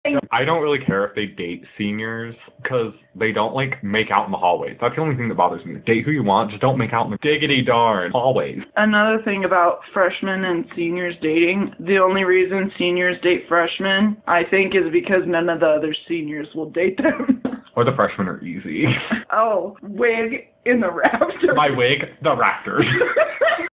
I don't really care if they date seniors, because they don't, like, make out in the hallways. That's the only thing that bothers me. Date who you want, just don't make out in the diggity darn hallways. Another thing about freshmen and seniors dating, the only reason seniors date freshmen, I think, is because none of the other seniors will date them. Or the freshmen are easy. Oh, wig in the rafters. My wig, the rafters.